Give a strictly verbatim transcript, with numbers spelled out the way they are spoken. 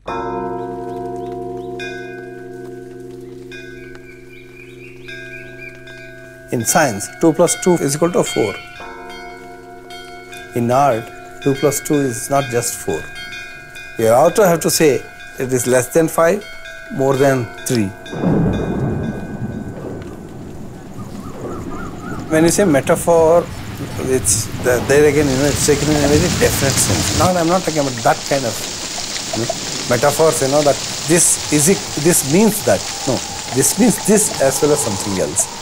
In science, two plus two is equal to four. In art, two plus two is not just four. You also have to say it is less than five, more than three. When you say metaphor, it's the, there again, you know, it's taken in a very definite sense. Now, I'm not talking about that kind of you know, metaphors, you know, that this is it, this means that. No, this means this as well as something else.